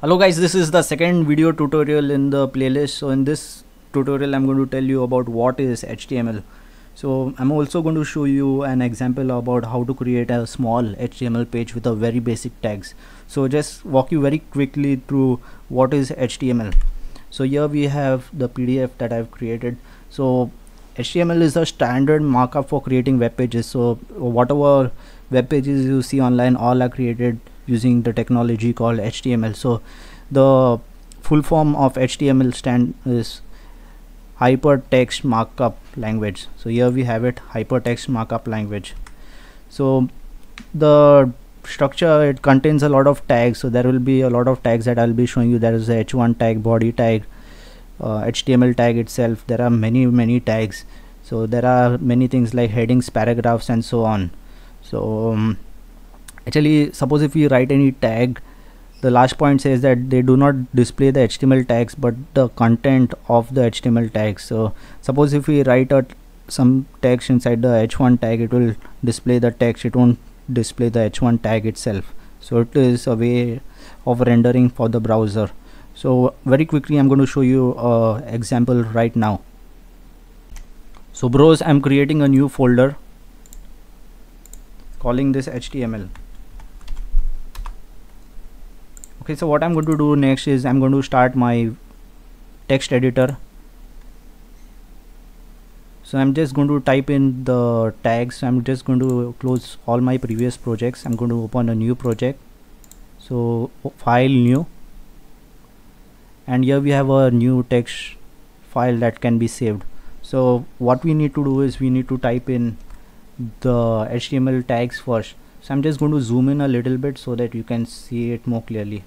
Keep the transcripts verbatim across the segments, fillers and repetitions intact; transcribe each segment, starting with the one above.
Hello guys, this is the second video tutorial in the playlist. So in this tutorial I'm going to tell you about what is H T M L. So I'm also going to show you an example about how to create a small H T M L page with a very basic tags. So just walk you very quickly through what is H T M L. So here we have the P D F that I've created. So H T M L is a standard markup for creating web pages. So whatever web pages you see online, all are created using the technology called H T M L. So the full form of H T M L stand is hypertext markup language. So here we have it, hypertext markup language. So the structure, it contains a lot of tags. So there will be a lot of tags that I'll be showing you. There is the H one tag, body tag, uh, H T M L tag itself. There are many many tags. So there are many things like headings, paragraphs, and so on. So um, actually, suppose if we write any tag, the last point says that they do not display the H T M L tags but the content of the H T M L tags. So suppose if we write a some text inside the H one tag, it will display the text, it won't display the H one tag itself. So it is a way of rendering for the browser. So very quickly I'm going to show you a example right now. So browse, I'm creating a new folder calling this H T M L. Okay, so what I'm going to do next is I'm going to start my text editor. So I'm just going to type in the tags. I'm just going to close all my previous projects. I'm going to open a new project. So file, new, and here we have a new text file that can be saved. So what we need to do is we need to type in the H T M L tags first. So I'm just going to zoom in a little bit so that you can see it more clearly.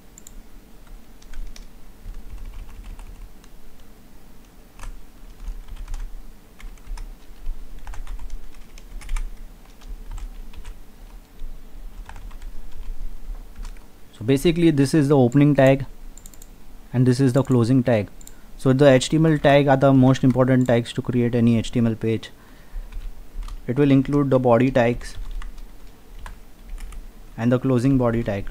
So basically this is the opening tag and this is the closing tag. So the H T M L tag are the most important tags to create any H T M L page. It will include the body tags and the closing body tag.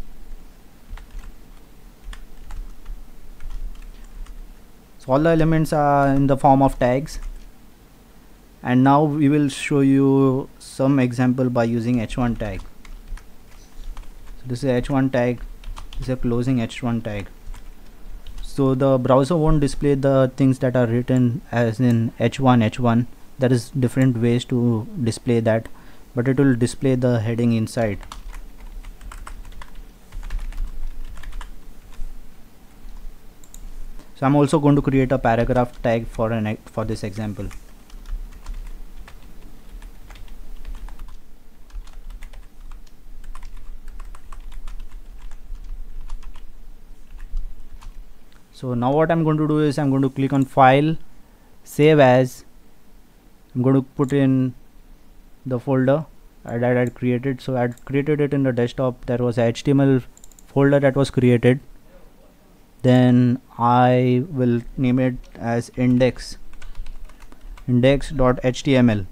So all the elements are in the form of tags, and now we will show you some example by using H one tag. So this is H one tag, this is a closing H one tag. So the browser won't display the things that are written as in H one H one. There is different ways to display that, but it will display the heading inside. So I'm also going to create a paragraph tag for an for this example. So now what I'm going to do is I'm going to click on file, save as. I'm going to put in the folder that I had created. So I had created it in the desktop. There was a H T M L folder that was created. Then I will name it as index index.html.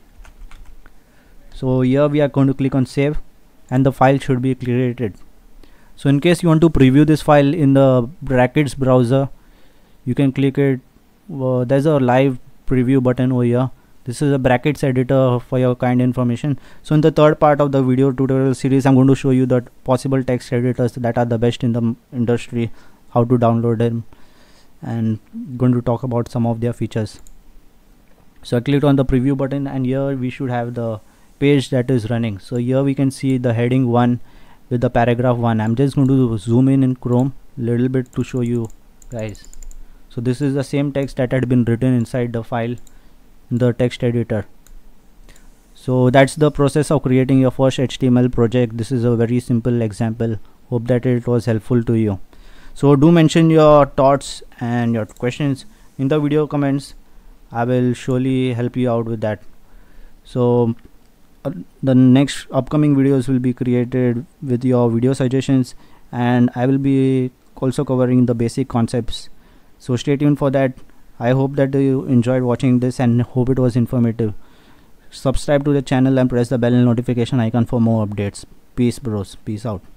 So here we are going to click on save and the file should be created. So in case you want to preview this file in the brackets browser, you can click it. Uh, there's a live preview button over here. This is a brackets editor for your kind information. So in the third part of the video tutorial series, I'm going to show you the possible text editors that are the best in the industry, how to download them, and going to talk about some of their features. So I clicked on the preview button and here we should have the page that is running. So here we can see the heading one with the paragraph one. I'm just going to zoom in in Chrome a little bit to show you guys. So this is the same text that had been written inside the file in the text editor. So that's the process of creating your first H T M L project. This is a very simple example. Hope that it was helpful to you. So do mention your thoughts and your questions in the video comments. I will surely help you out with that. So uh, the next upcoming videos will be created with your video suggestions, and I will be also covering the basic concepts. So stay tuned for that. I hope that you enjoyed watching this and hope it was informative. Subscribe to the channel and press the bell notification icon for more updates. Peace bros. Peace out.